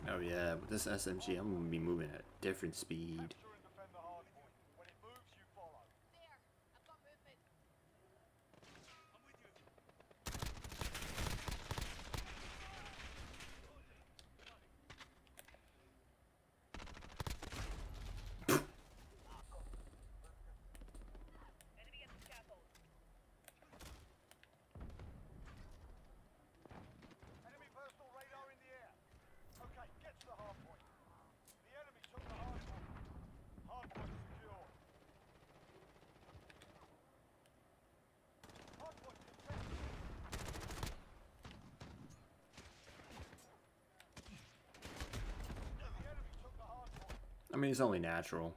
Oh yeah, with this SMG, I'm gonna be moving at a different speed. I mean, it's only natural.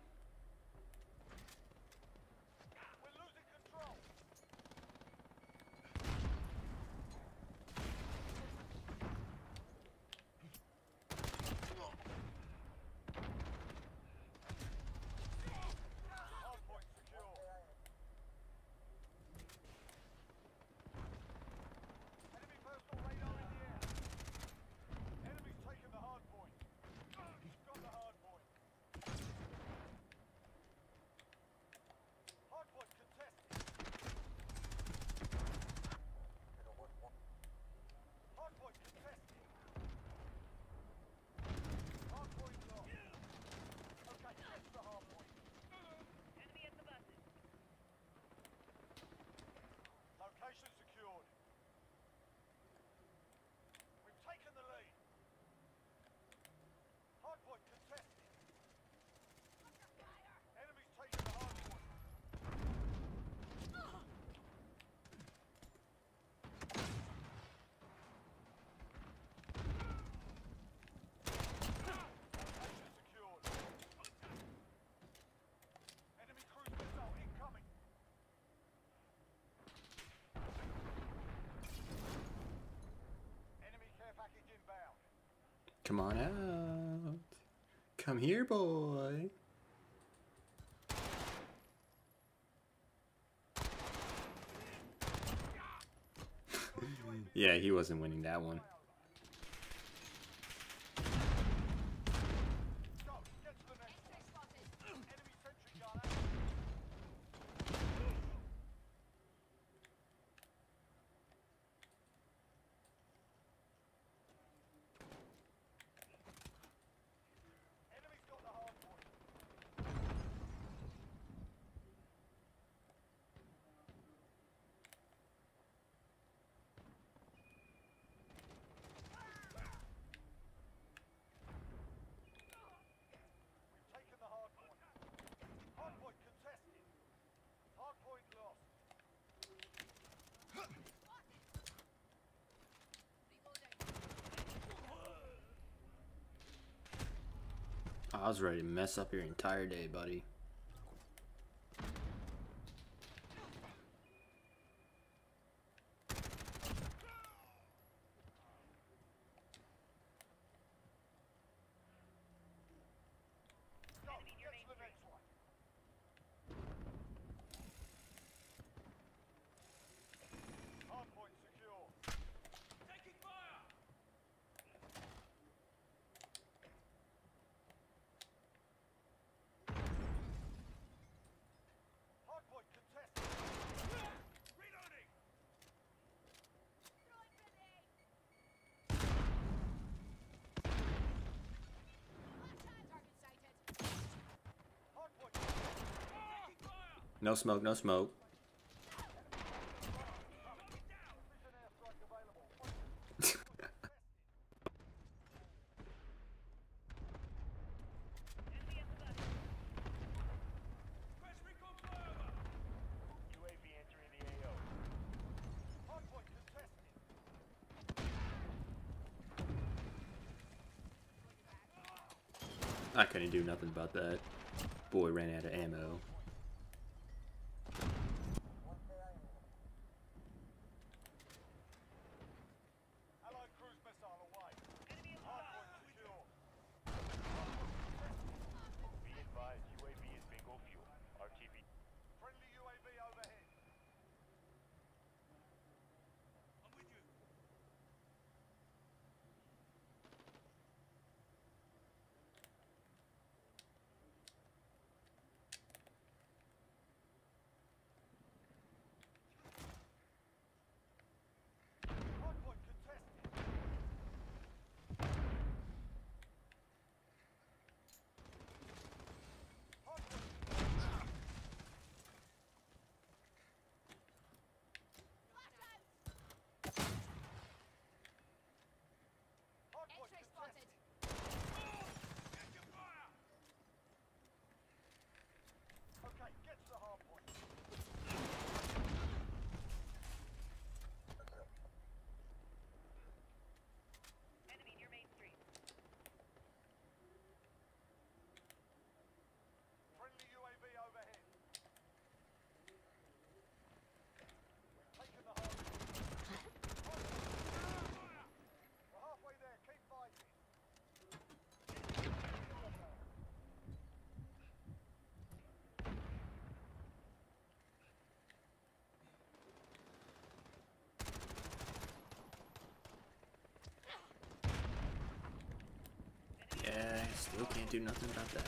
Come on out. Come here, boy. Yeah, he wasn't winning that one. I was ready to mess up your entire day, buddy. No smoke, no smoke. I couldn't do nothing about that. Boy ran out of ammo. Still can't do nothing about that.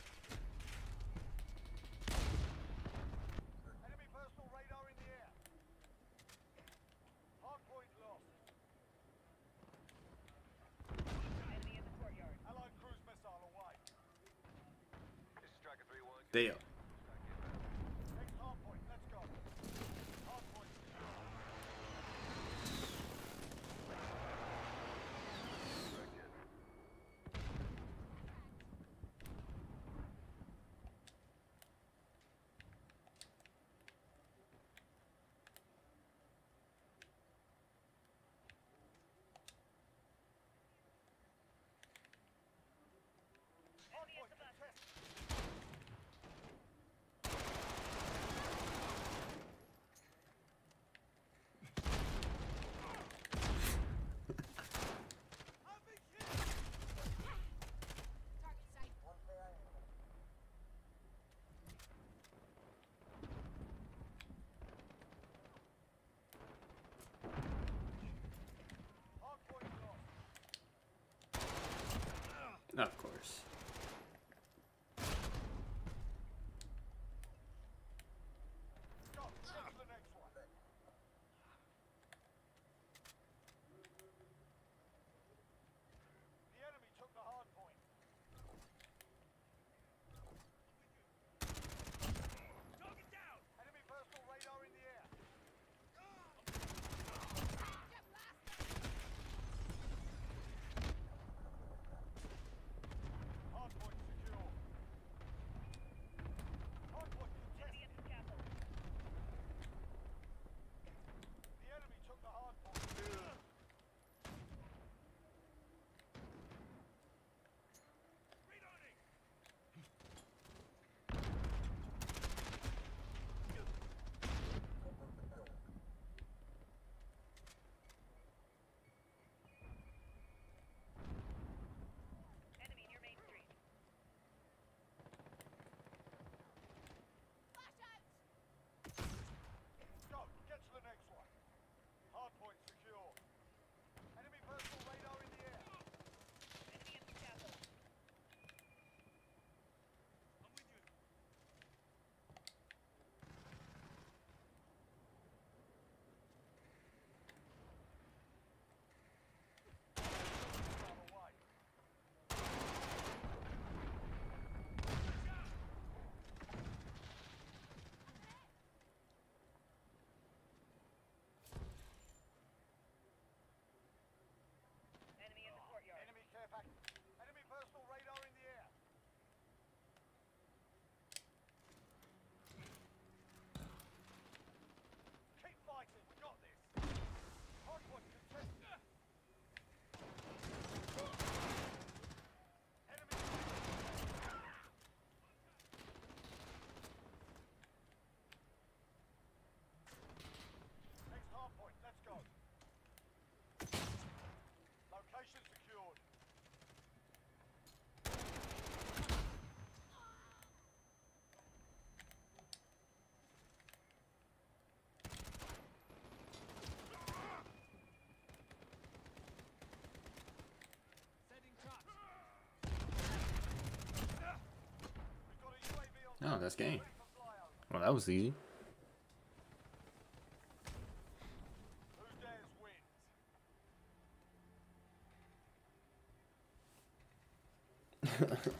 Enemy personal radar in the air. Hardpoint lost. Enemy in the courtyard. Allied cruise missile away. This is Striker 3-1. They up. Next hardpoint, let's go. Hardpoint secure. Hardpoint contested. Hardpoint lost. Of course. Go, get to the next one. The enemy took the hard point. Target down! Enemy personal radar in the air. Hard point secure. Hard point contested. The enemy took the hard point. Reloading! Enemy near Main Street. Go, get to the next one. Hardpoint secure. Enemy personal radar in the air. Enemy at the castle. I'm with you. Far away. Enemy in the courtyard. Enemy care package. Enemy personal radar in the air. Keep fighting, we got this. Hardpoint contested. Enemy. Next hardpoint, let's go. Location secured. Sending trucks. We've got a UAV on. Oh, that's game. Ready for flyover. Well, that was easy. Who dares wins?